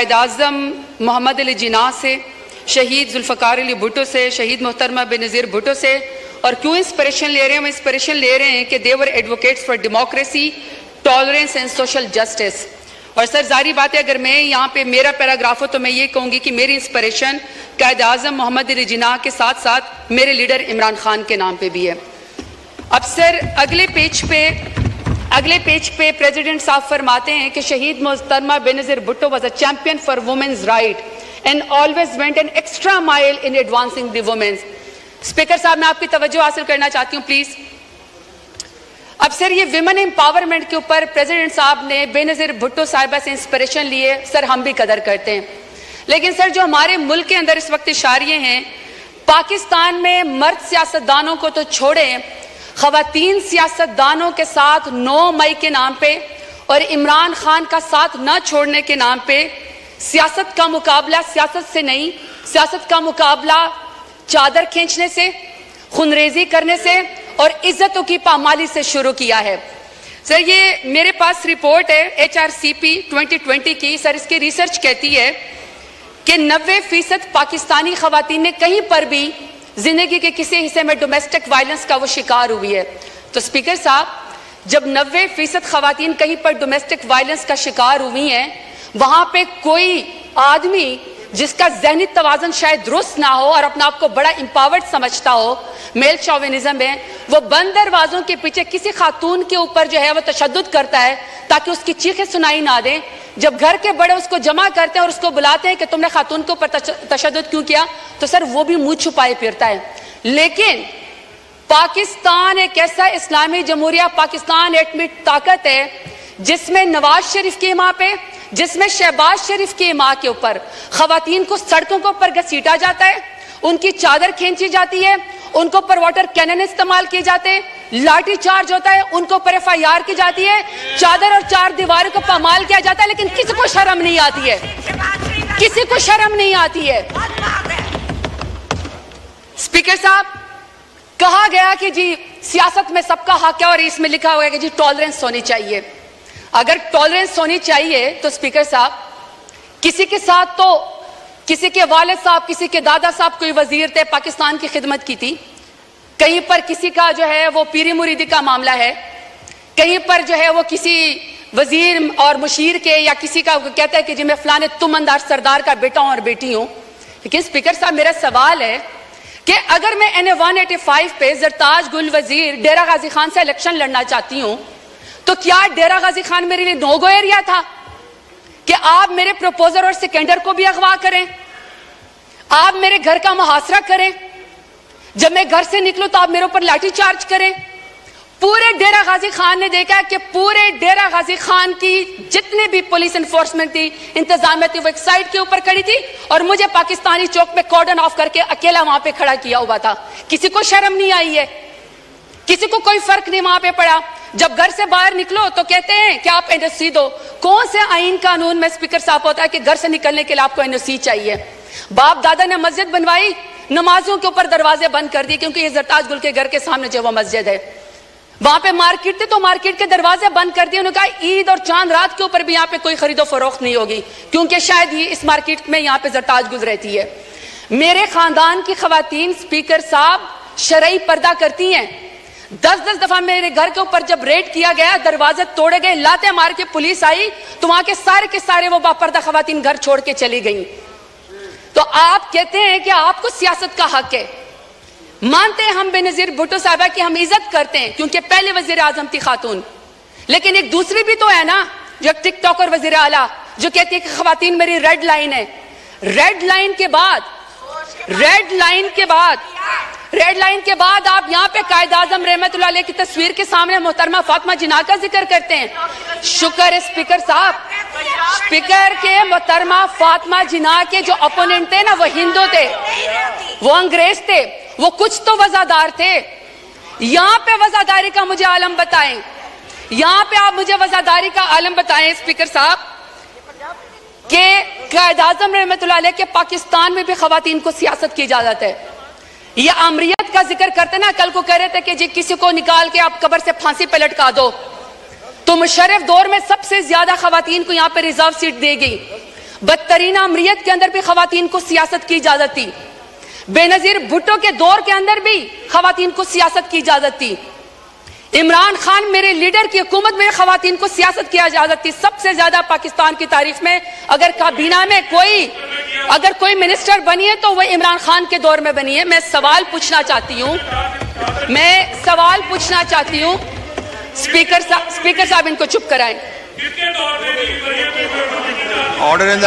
कायद आज़म मोहम्मद अली जिन्ना से, शहीद जुल्फ़कार अली भुट्टो से, शहीद मोहतरमा बेनज़ीर भुट्टो से। और क्यों इंस्पिरेशन ले रहे हैं? हम इंस्पिरेशन ले रहे हैं कि they were advocates for democracy, tolerance and social justice. और सर जारी बात है, अगर मैं यहाँ पे मेरा पैराग्राफ हो तो मैं ये कहूँगी कि मेरी इंस्पिरेशन कायद आज़म मोहम्मद अली जिन्ना के साथ साथ मेरे लीडर इमरान खान के नाम पे भी है। अब सर अगले पेज पे प्रेसिडेंट साहब फरमाते हैं कि शहीद मोहतरमा Benazir Bhutto was a champion for women's right and always went an extra mile in advancing the women's. Speaker साहब, मैं आपकी तवज्जो हासिल करना चाहती हूँ प्लीज। अब सर ये विमेन एम्पावरमेंट के ऊपर प्रेसिडेंट साहब ने बेनज़ीर भुट्टो साहिबा से इंस्पिरेशन लिए, सर हम भी कदर करते हैं। लेकिन सर जो हमारे मुल्क के अंदर इस वक्त इशारे हैं, पाकिस्तान में मर्द सियासतदानों को तो छोड़ें, खवातीन सियासतदानों के साथ 9 मई के नाम पे और इमरान खान का साथ न छोड़ने के नाम पे सियासत का मुकाबला सियासत से नहीं, सियासत का मुकाबला चादर खींचने से, खुनरेजी करने से और इज्जतों की पामाली से शुरू किया है। सर ये मेरे पास रिपोर्ट है HRCP 2020 की। सर इसकी रिसर्च कहती है कि 90% पाकिस्तानी खवातीन ने कहीं पर भी जिंदगी के किसी हिस्से में डोमेस्टिक वायलेंस का वो शिकार हुई है। तो स्पीकर साहब, जब 90% खवातीन कहीं पर डोमेस्टिक वायलेंस का शिकार हुई हैं, वहां पे कोई आदमी जिसका ज़हनी तवाज़ुन शायद दुरुस्त ना हो और अपना आप को बड़ा एम्पावर्ड समझता हो, मेल शॉविनिज्म है, वो बंद दरवाजों के पीछे किसी खातून के ऊपर जो है वो तशद्दुद करता है ताकि उसकी चीखें सुनाई ना दें। जब घर के बड़े उसको जमा करते हैं और उसको बुलाते हैं कि तुमने खातून के ऊपर तशद्दुद क्यों किया, तो सर वो भी मुंह छुपाए फिरता है। लेकिन पाकिस्तान एक ऐसा इस्लामी जमहूरिया पाकिस्तान एटमी ताकत है जिसमें नवाज शरीफ की माँ पे, जिसमें शहबाज शरीफ की माँ के ऊपर खवातीन को सड़कों के ऊपर घसीटा जाता है, उनकी चादर खींची जाती है, उनको पर वाटर कैनन इस्तेमाल किए जाते हैं, लाठी चार्ज होता है, उनको पर FIR की जाती है, चादर और 4 दीवारों को पामाल किया जाता है, लेकिन किसी को शर्म नहीं आती है, किसी को शर्म नहीं आती है। स्पीकर साहब, कहा गया कि जी सियासत में सबका हक है और इसमें लिखा हुआ है कि जी टॉलरेंस होनी चाहिए। अगर टॉलरेंस होनी चाहिए तो स्पीकर साहब, किसी के साथ तो किसी के वालिद साहब, किसी के दादा साहब कोई वजीर थे, पाकिस्तान की खिदमत की थी, कहीं पर किसी का जो है वो पीरी मुरीदी का मामला है, कहीं पर जो है वो किसी वजीर और मुशीर के या किसी का कहता है कि जी मैं फलाने तुमंदार सरदार का बेटा हूं और बेटी हूं। लेकिन स्पीकर साहब, मेरा सवाल है कि अगर मैं NA 185 पे जरताज गुल वजीर डेरा गाजी खान से इलेक्शन लड़ना चाहती हूं, तो क्या डेरा गाजी खान मेरे लिए नो गो एरिया था कि आप मेरे प्रपोजर और सिकंदर को भी अगवा करें, आप मेरे घर का मुहासरा करें, जब मैं घर से निकलूं तो आप मेरे ऊपर लाठी चार्ज करें? पूरे डेरा गाजी खान ने देखा कि पूरे डेरा गाजी खान की जितने भी पुलिस एनफोर्समेंट थी, इंतजामिया थी, वो एक साइड के ऊपर खड़ी थी और मुझे पाकिस्तानी चौक पे कॉर्डन ऑफ करके अकेला वहां पे खड़ा किया हुआ था। किसी को शर्म नहीं आई है, किसी को कोई फर्क नहीं वहां पे पड़ा। जब घर से बाहर निकलो तो कहते हैं कि आप NOC दो। कौन से आईन कानून में स्पीकर साहब होता है कि घर से निकलने के लिए आपको NOC चाहिए? बाप दादा ने मस्जिद बनवाई, नमाजों के ऊपर दरवाजे बंद कर दिए, क्योंकि ये जरताज गुल के घर के सामने जो वो मस्जिद है, वहां पे मार्केट थी तो मार्केट के दरवाजे बंद कर दिए। उन्होंने कहा ईद और चांद रात के ऊपर भी यहाँ पे कोई खरीदो फरोख्त नहीं होगी, क्योंकि शायद ये इस मार्केट में यहाँ पे जरताज गुल रहती है। मेरे खानदान की खवातीन स्पीकर साहब शरई पर्दा करती हैं। 10-10 दफा मेरे घर के ऊपर जब रेड किया गया, दरवाजे तोड़े गए, लाते मार के पुलिस आई, तो वहां के सारे वो बापर्दा खवातीन घर छोड़ के चली गई। तो आप कहते हैं कि आपको सियासत का हक है। मानते हैं हम बेनज़ीर भुट्टो साहबा की हम इज्जत करते हैं क्योंकि पहले वजीर आजम थी खातून, लेकिन एक दूसरी भी तो है ना, जो टिकटॉक और वजीर आला जो कहती है कि खवातीन मेरी रेड लाइन है। रेड लाइन के बाद आप यहाँ पे कायद आज़म रहमतुल्लाह अलैह की तस्वीर के सामने मोहतरमा फातिमा जिन्ना का जिक्र करते हैं। शुक्र है स्पीकर साहब, स्पीकर के मोहतरमा फातिमा जिन्ना के जो अपोनेंट थे ना, वो हिंदू थे, वो अंग्रेज थे, वो कुछ तो वजादार थे। यहाँ पे वजादारी का मुझे आलम बताएं, यहाँ पे आप मुझे वजादारी का आलम बताएं स्पीकर साहब, कि कायद आज़म रहमतुल्लाह अलैह के पाकिस्तान में भी खवातीन को सियासत की इजाजत है। ये अमरीत का जिक्र करते ना, कल को कह रहे थे कि जी किसी को निकाल के आप कब्र से फांसी पे लटका दो, तो मुशर्रफ दौर में सबसे ज्यादा खवातीन को यहाँ पे रिजर्व सीट दी गई। بدترین امریت کے اندر بھی خواتین کو سیاست کی اجازت تھی. بے-نظیر بھٹو کے دور کے اندر بھی خواتین کو سیاست کی اجازت تھی. عمران خان میرے لیڈر کی حکومت میں خواتین کو سیاست کی اجازت تھی. سب سے زیادہ پاکستان کی تاریخ میں اگر کابینہ میں کوئی منسٹر بنی ہے تو وہ عمران خان کے دور میں بنی ہے. میں سوال پوچھنا چاہتی ہوں اسپیکر صاحب ان کو چپ کرائیں. آرڈر ان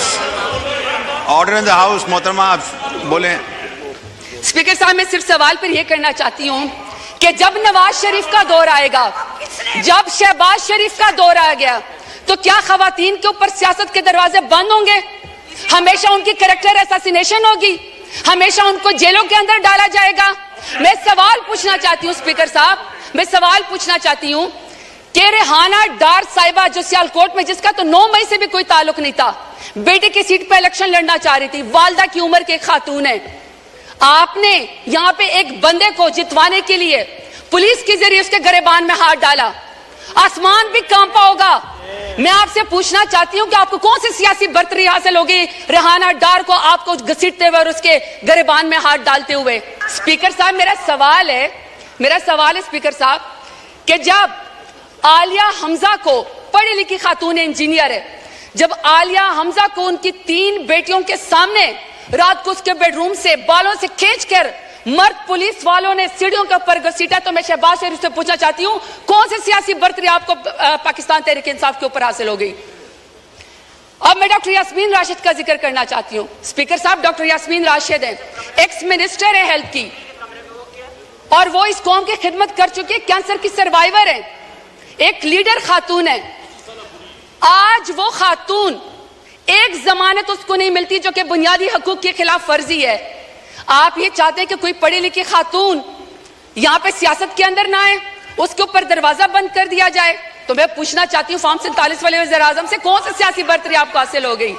دا ہاؤس محترمہ آپ بولیں. اسپیکر صاحب میں صرف سوال پر یہ کرنا چاہتی ہوں کہ جب نواز شریف کا دور آئے گا, جب شہباز شریف کا دور آ گیا, تو کیا خواتین کے اوپر سیاست کے دروازے بند ہوں گے؟ ہمیشہ ان کی کریکٹر اساسینیشن ہوگی, ہمیشہ ان کو جیلوں کے اندر ڈالا جائے گا. میں سوال پوچھنا چاہتی ہوں اسپیکر صاحب, میں سوال پوچھنا چاہتی ہوں کہ ریحانہ ڈار صاحبہ جو سیالکوٹ میں, جس کا تو 9 مئی سے بھی کوئی تعلق نہیں تھا, بیٹے کی سیٹ پہ الیکشن لڑنا چاہ رہی تھی, والدہ کی عمر کے ایک خاتون ہے, آپ نے یہاں پہ ایک بندے کو جتوانے کے لیے پولیس کے ذریعے اس کے گریبان میں ہاتھ ڈالا, آسمان بھی کانپا ہوگا. میں آپ سے پوچھنا چاہتی ہوں کہ آپ کو کون سی سیاسی برتری حاصل ہوگی ریحانہ ڈار کو آپ کو گھسیٹتے ہوئے اور اس کے گریبان میں ہاتھ ڈالتے ہوئے؟ اسپیکر صاحب میرا سوال ہے اسپیکر صاحب کہ جب عالیہ حمزہ کو, پڑھی لکھی خاتون انجینئر ہے, جب عالیہ حمزہ کو ان کی 3 بیٹیوں کے سامنے رات کو اس کے بیڈ روم سے بالوں سے کھینچ کر مرد پولیس والوں نے سیڑھیوں کے اوپر گھسیٹا, تو میں شہباز شریف سے پوچھنا چاہتی ہوں کون سی سیاسی برتری آپ کو پاکستان تحریک انصاف کے اوپر حاصل ہو گئی؟ اب میں ڈاکٹر یاسمین راشد کا ذکر کرنا چاہتی ہوں. اسپیکر صاحب ڈاکٹر یاسمین راشد ہیں, ایکس منسٹر ہے ہیلتھ کی, اور وہ اس قوم کی خدمت کر چکی ہے, کینسر کی سروائیور ہے, ایک لیڈر خاتون ہے. آج وہ خاتون ایک ضمانت اس کو نہیں ملتی جو کہ بنیادی حقوق کی خلاف ورزی ہے. آپ یہ چاہتے ہیں کہ کوئی پڑھی لکھی خاتون یہاں پہ سیاست کے اندر نہ آئے, اس کے اوپر دروازہ بند کر دیا جائے. تو میں پوچھنا چاہتی ہوں فارم 47 والے وزیر اعظم سے کون سی سیاسی برتری آپ کو حاصل ہو گئی؟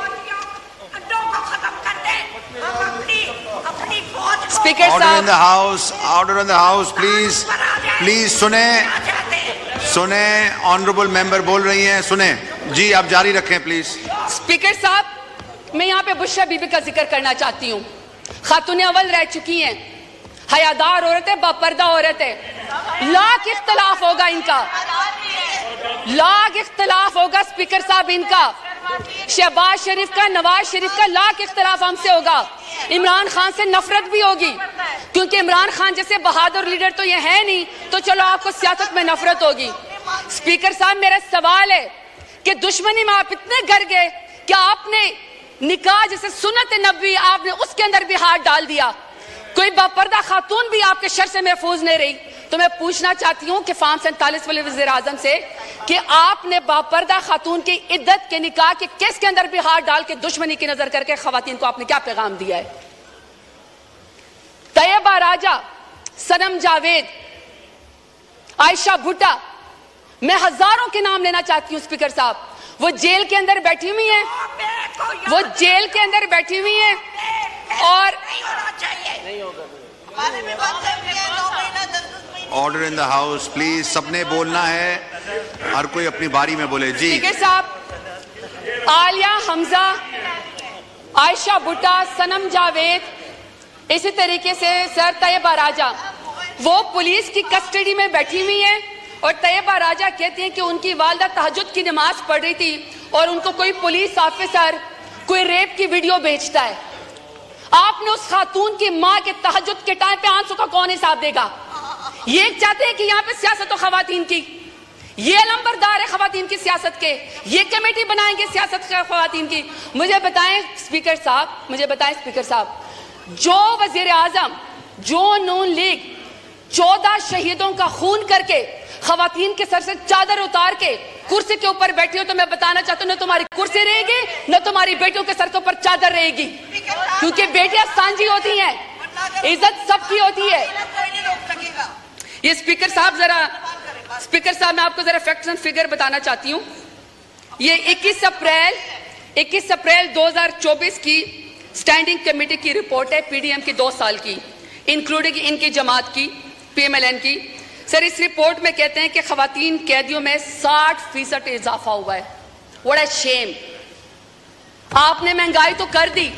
اسپیکر صاحب order in the house please سنیں آنریبل ممبر بول رہی ہیں, سنیں جی, آپ جاری رکھیں پلیز. اسپیکر صاحب میں یہاں پہ بشرا بی بی کا ذکر کرنا چاہتی ہوں. خاتون اول رہ چکی ہیں, حیادار عورت ہے, باپردہ عورت ہے, لاکھ اختلاف ہوگا ان کا, لاکھ اختلاف ہوگا اسپیکر صاحب ان کا, شہباز شریف کا, نواز شریف کا, لاکھ اختلاف ہم سے ہوگا. عمران خان سے نفرت بھی ہوگی, کیونکہ عمران خان جیسے بہادر لیڈر تو یہ ہے نہیں, تو چلو آپ کو سیاست میں نفرت ہوگی. اسپیکر صاحب میرا سوال ہے کہ دشمنی میں آپ اتنے گر گئے کہ آپ نے نکاح جیسے سنت نبوی آپ نے اس کے اندر بھی ہاتھ ڈال دیا. کوئی باپردہ خاتون بھی آپ کے شر سے محفوظ نہیں رہی. تو میں پوچھنا چاہتی ہوں کہ فارم 47 والے وزیر اعظم سے کہ آپ نے باپردہ خاتون کی عدت کے نکاح کے کیس کے اندر بھی ہاتھ ڈال کے دشمنی کی نظر کر کے خواتین کو آپ نے کیا پیغام دیا ہے؟ طیبہ راجہ, صنم جاوید, عائشہ بھٹا, میں ہزاروں کے نام لینا چاہتی ہوں اسپیکر صاحب. وہ جیل کے اندر بیٹھی ہوئی ہیں, وہ جیل کے اندر بیٹھی ہوئی ہیں, اور order in the house please, سب نے بولنا ہے, ہر کوئی اپنی باری میں بولے. جی اسپیکر صاحب عالیہ حمزہ, عائشہ بھٹا, صنم جاوید, اسی طریقے سے سر طیبہ راجہ, وہ پولیس کی کسٹڈی میں بیٹھی ہوئی ہیں, اور طیبہ راجہ کہتی ہیں کہ ان کی والدہ تہجد کی نماز پڑھ رہی تھی اور ان کو کوئی پولیس آفیسر کوئی ریپ کی ویڈیو بھیجتا ہے. آپ نے اس خاتون کی ماں کے تہجد کے ٹائم پہ آنسو کا کون حساب دے گا؟ یہ چاہتے ہیں کہ یہاں پہ سیاست ہو خواتین کی, یہ علمبردار ہے خواتین کی سیاست کے, یہ کمیٹی بنائیں گے سیاست خواتین کی. مجھے بتائیں اسپیکر صاحب, جو وزیر اعظم, جو نون لیگ 14 شہیدوں کا خون کر کے خواتین کے سر سے چادر اتار کے کرسی کے اوپر بیٹھی ہو, تو میں بتانا چاہتا ہوں نہ تمہاری کرسی رہے گی نہ تمہاری بیٹیوں کے سر کے اوپر چادر رہے گی, کیونکہ بیٹیاں سانجی ہوتی ہیں, عزت سب کی ہوتی ہے. یہ اسپیکر صاحب میں آپ کو ذرا فیکٹس اینڈ فگر بتانا چاہتی ہوں. یہ 21 اپریل 2024 کی اسٹینڈنگ کمیٹی کی رپورٹ ہے, پی ڈی ایم کی 2 سال کی, انکلوڈنگ ان کی جماعت کی, پی ایم ایل این کی. سر اس رپورٹ میں کہتے ہیں کہ خواتین قیدیوں میں 60% اضافہ ہوا ہے. What a shame. آپ نے مہنگائی تو کر دی.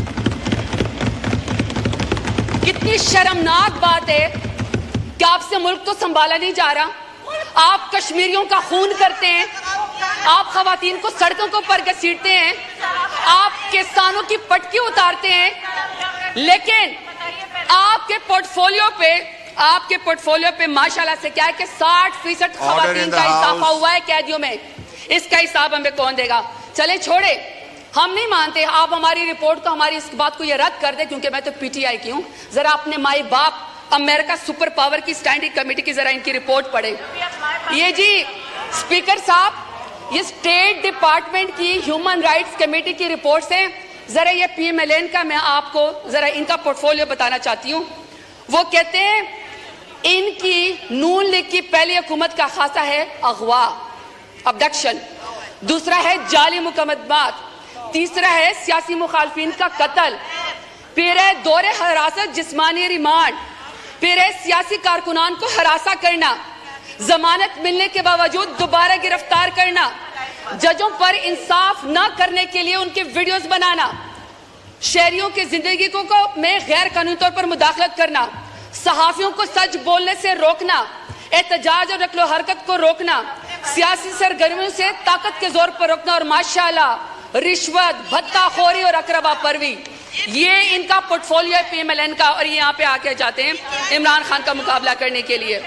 کتنی شرمناک بات ہے کہ آپ سے ملک تو سنبھالا نہیں جا رہا. آپ کشمیریوں کا خون کرتے ہیں, آپ خواتین کو سڑکوں پر گھسیٹتے ہیں, آپ کسانوں کی پٹکی اتارتے ہیں, لیکن آپ کے پورٹ فولیو پہ ماشاءاللہ سے کیا ہے کہ 60% خواتین کا اضافہ ہوا ہے قیدیوں میں. اس کا حساب ہمیں کون دے گا؟ چلے چھوڑے, ہم نہیں مانتے. آپ ہماری رپورٹ کو, ہماری اس بات کو یہ رد کر دیں, کیونکہ میں تو پی ٹی آئی کی ہوں. ذرا اپنے مائی باپ امریکہ سپر پاور کی اسٹینڈنگ کمیٹی کی ذرا ان کی رپورٹ پڑھیں. یہ جی اسپیکر صاحب, یہ اسٹیٹ ڈپارٹمنٹ کی ہیومن رائٹس کمیٹی کی رپورٹس ہیں. ذرا یہ پی ایم ایل این کا میں آپ کو ذرا ان کا پورٹ فولیو بتانا چاہتی ہوں. وہ کہتے ہیں ان کی نون لیگ کی پہلی حکومت کا خاصہ ہے اغوا, ابڈکشن. دوسرا ہے جعلی مقدمات. تیسرا ہے سیاسی مخالفین کا قتل. پھر ہے دور حراست, جسمانی ریمانڈ. پھر ہے سیاسی کارکنان کو ہراساں کرنا, ضمانت ملنے کے باوجود دوبارہ گرفتار کرنا, ججوں پر انصاف نہ کرنے کے لیے ان کی ویڈیوز بنانا, شہریوں کی زندگی میں غیر قانونی طور پر مداخلت کرنا, صحافیوں کو سچ بولنے سے روکنا, احتجاج اور نقل و حرکت کو روکنا, سیاسی سرگرمیوں سے طاقت کے زور پر روکنا, اور ماشاءاللہ رشوت, بھتہ خوری اور اقربا پروی. یہ ان کا پورٹ فولیو ہے پی ایم ایل این کا. اور یہ یہاں پہ آ کے جاتے ہیں عمران خان کا مقابلہ کرنے کے لیے.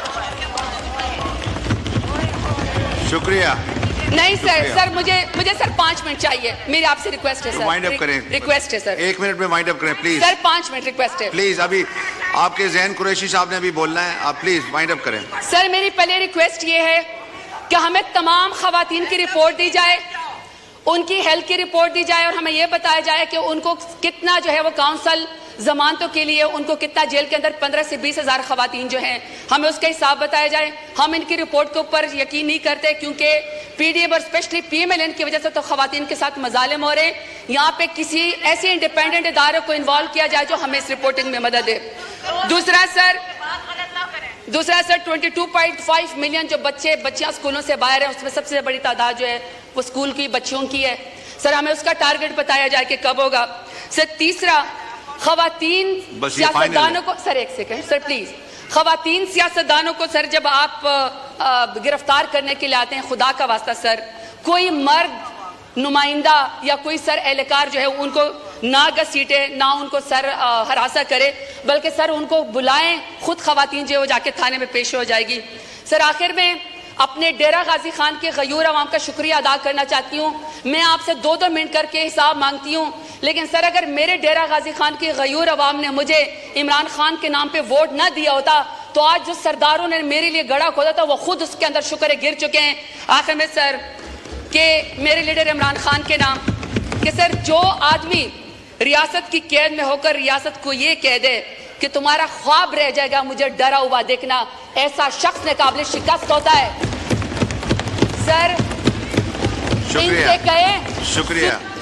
شکریہ. نہیں سر, مجھے سر 5 منٹ چاہیے. میری آپ سے ریکویسٹ ہے سر, وائنڈ اپ کریں. ریکویسٹ ہے سر, 1 منٹ میں وائنڈ اپ کریں پلیز. سر 5 منٹ ریکویسٹ ہے پلیز. ابھی آپ کے ذہن قریشی صاحب نے ابھی بولنا ہے, آپ پلیز وائنڈ اپ کریں. سر میری پہلے ریکویسٹ یہ ہے کہ ہمیں تمام خواتین کی رپورٹ دی جائے, ان کی ہیلتھ کی رپورٹ دی جائے, اور ہمیں یہ بتایا جائے کہ ان کو کتنا جو ہے وہ کاؤنسل ضمانتوں کے لیے ان کو کتنا جیل کے اندر 15 سے 20 ہزار خواتین جو ہیں, ہمیں اس کا حساب بتایا جائے. ہم ان کی رپورٹ کے اوپر یقین نہیں کرتے, کیونکہ پی ڈی ایم اور specially P M L N کی وجہ سے تو خواتین کے ساتھ مظالم ہو رہے ہیں. یہاں پہ کسی ایسے انڈیپینڈنٹ ادارے کو انوالو کیا جائے جو ہمیں اس رپورٹنگ میں مدد دے. دوسرا سر 22.5 ملین جو بچیاں اسکولوں سے باہر ہیں, اس میں سب سے بڑی تعداد جو ہے وہ اسکول کی بچیوں کی ہے. سر ہمیں اس کا ٹارگٹ بتایا جائے کہ کب ہوگا. سر تیسرا, خواتین سیاستدانوں کو, سر ایک سیکنڈ سر پلیز, خواتین سیاستدانوں کو سر جب آپ گرفتار کرنے کے لیے آتے ہیں, خدا کا واسطہ سر کوئی مرد نمائندہ یا کوئی سر اہلکار جو ہے ان کو نہ گھسیٹے, نہ ان کو سر ہراساں کرے, بلکہ سر ان کو بلائیں. خود خواتین جو ہے وہ جا کے تھانے میں پیش ہو جائے گی. سر آخر میں اپنے ڈیرہ غازی خان کے غیور عوام کا شکریہ ادا کرنا چاہتی ہوں. میں آپ سے 2 منٹ کر کے حساب مانگتی ہوں, لیکن سر اگر میرے ڈیرہ غازی خان کے غیور عوام نے مجھے عمران خان کے نام پہ ووٹ نہ دیا ہوتا تو آج جو سرداروں نے میرے لیے گڑھا کھودا تھا وہ خود اس کے اندر شکر گر چکے ہیں. آخر میں سر کہ میرے لیڈر عمران خان کے نام کہ سر جو آدمی ریاست کی قید میں ہو کر ریاست کو یہ کہہ دے کہ تمہارا خواب رہ جائے گا مجھے ڈرا ہوا دیکھنا, ایسا شخص قابل شکست ہوتا ہے. سر ان سے کہیں شکریہ.